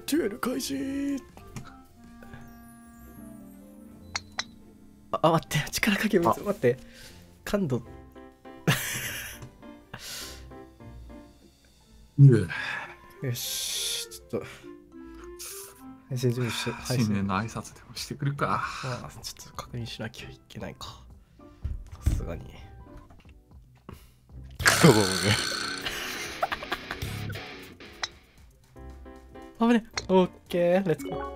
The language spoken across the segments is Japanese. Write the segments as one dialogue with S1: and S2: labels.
S1: デュエル開始。待って、力かけ待って、感度。よし、ちょっと。配信準備して、
S2: 新年の挨拶でもしてくるか。
S1: ちょっと確認しなきゃいけないか。さすがに。
S3: そうだね。
S1: 危ね。オッケー、レッツゴー。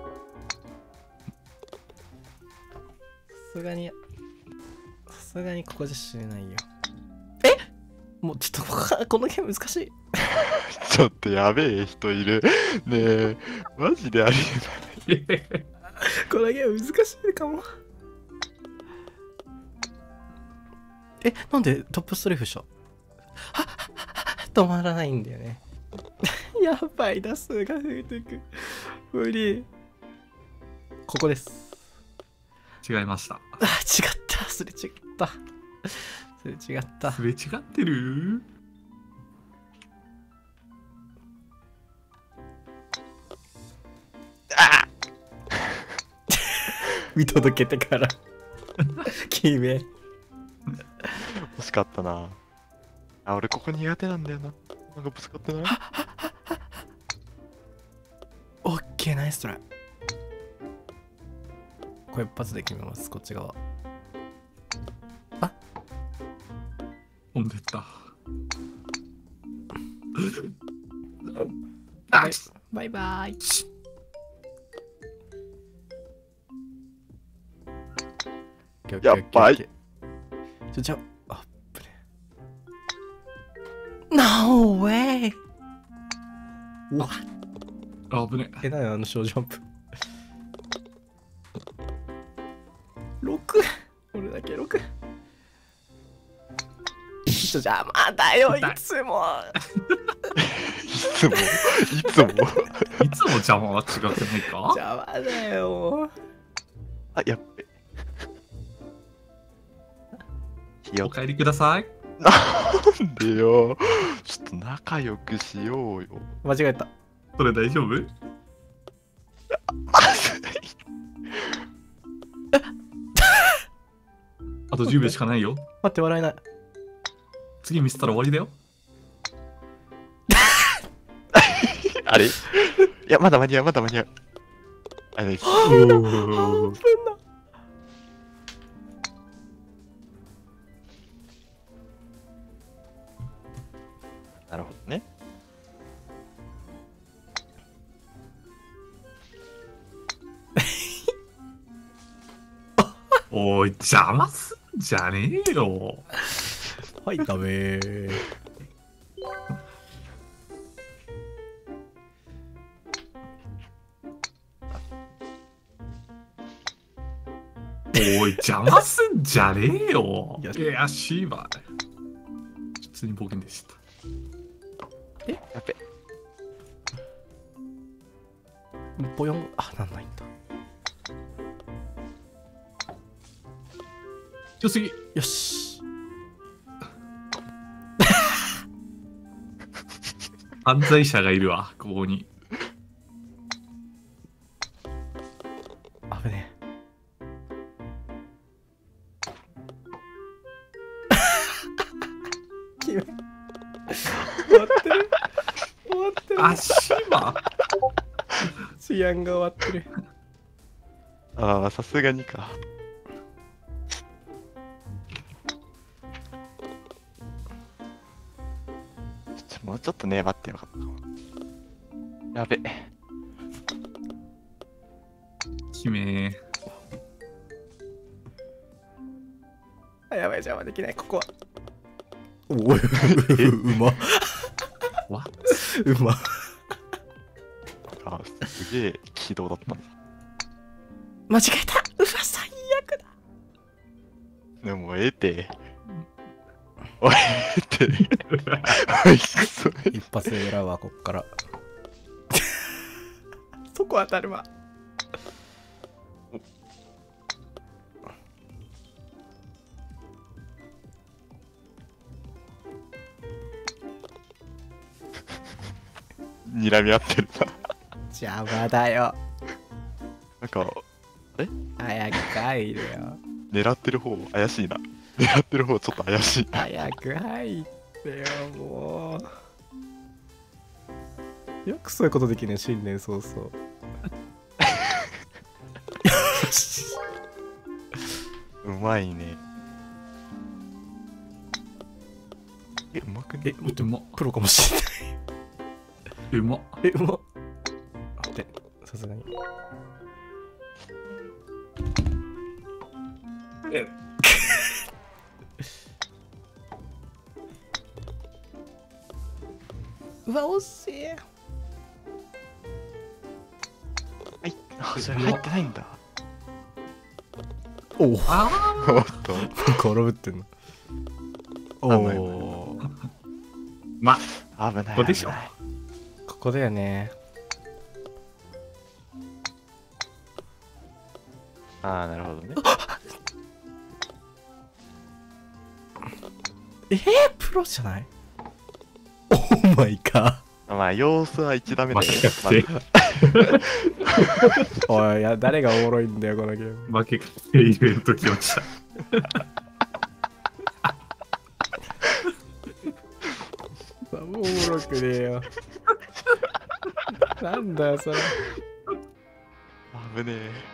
S1: さすがにここじゃ死ねないよ。もうちょっとこのゲーム難しい。
S3: ちょっとやべえ人いる。ねえ、マジでありえない。
S1: このゲーム難しいかも。なんでトップストレーフした？止まらないんだよね。やばい、打数が増えていく。無理。ここです。
S2: 違いました。
S1: 違った。すれ違った。すれ違った。
S2: すれ違ってる？
S1: 見届けてから決め。
S3: 惜しかったな。俺ここ苦手なんだよな。なんかぶつかってない？
S1: オッケー、ナイストライ。これ一発で決めます、こっち側。
S2: 飛んでった。
S1: バイバイ。
S3: やばい。
S1: じゃあ、ぶね。No way! What?
S2: 危ね。
S1: なに小ジャンプ。6! 俺だけ6。邪魔だよ、いつも。
S3: いつも
S2: いつも邪魔は違くないか？
S1: 邪魔だよ。
S3: やっべ。
S2: お帰りください。
S3: なんでよ。ちょっと仲良くしようよ。
S1: 間違えた。
S2: それ大丈夫？あと10秒しかないよ。
S1: 待って、笑えない。
S2: 次ミスったら終わりだよ。
S3: あれ？いや、まだ間に合う。あれ、
S1: 半分だ。
S3: なるほどね。
S2: おい、邪魔すんじゃねえよ。
S1: はい、ダメー。
S2: おい、邪魔すんじゃねえよ。
S1: いや
S2: いや、シーバー。普通に冒険でした。
S3: やっべ。
S1: ボヨン、なんないんだ。
S2: 強すぎ。
S1: よし。
S2: 犯罪者がいるわ、ここに。
S1: 危ねえ。決め。終わってる。
S2: あ、シーバー。
S1: 治安が終わってる。
S3: さすがにか。もうちょっと粘ってよかったかも。やべ。
S2: 決め。
S1: やばい、邪魔できない、ここは。おい、うま。
S2: わ
S1: うま。
S3: すげえ軌道だったんだ。
S1: 間違えた。最悪だ。
S3: でも、ええて。おい、ええて。おい、くそ。
S1: 一発で狙うわ、こっから。そこ当たるわ。
S3: 睨み合ってるな。
S1: 邪魔だよ。
S3: なんか、
S1: 早く帰るよ。
S3: 狙ってる方怪しいな。狙ってる方ちょっと怪しい。
S1: 早く入ってよ、もう。よくそういうことできるね、新年早々。よし。
S3: うまいね。うまくね。
S2: うまっ。
S1: プロかもしれない。
S2: うまっ。
S1: うまっ。待って、さすがに。うわ、惜しい。
S3: あ、それ入ってないんだ。
S1: おお。
S2: あ
S3: おっと。
S1: 転ぶってんの。おお。
S2: ま、
S3: 危ない。
S2: ここでしょ。
S1: ここだよね。
S3: ああ、なるほどね。
S1: プロじゃない？オーマイガ
S3: まあ、様子は1ダメだよね。
S2: 負け
S3: ま
S2: 確定。
S1: おい、いや、誰がおもろいんだよ、このゲーム。
S2: 負け確定イベント来ました。
S1: おもろくねえよ。なんだよ、それ。
S3: 危ねえ。